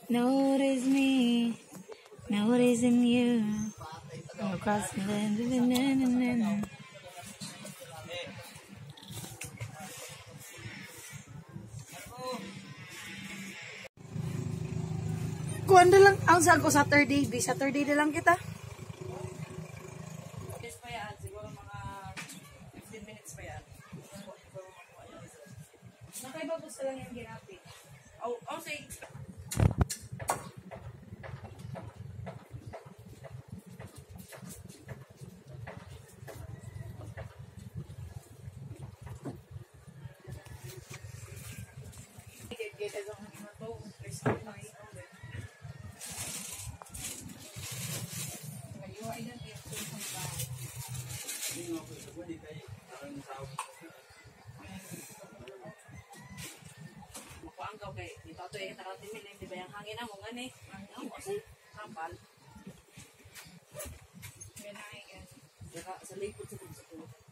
Notice me, noticing you. Across the land. Kuan na lang ang sago Saturday, Saturday na lang kita. Yes pa yan, siguro mga 15 minutes pa yan. Nakaibabos ka lang yung ginapit. Oh, say. Makuanggaw kay dito ito yung nakatimin di ba yung hangin mo nga ni kasi kapal sa likod sa